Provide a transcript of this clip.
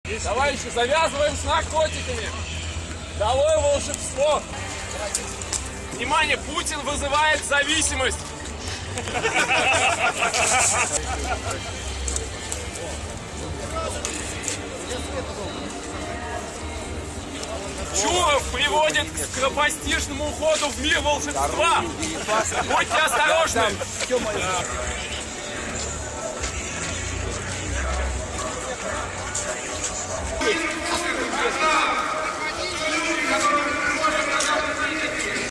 Товарищи, завязываем с наркотиками. Долой волшебство. Внимание, Путин вызывает зависимость. Чуров приводит к скоропостижному уходу в мир волшебства. Будьте осторожны.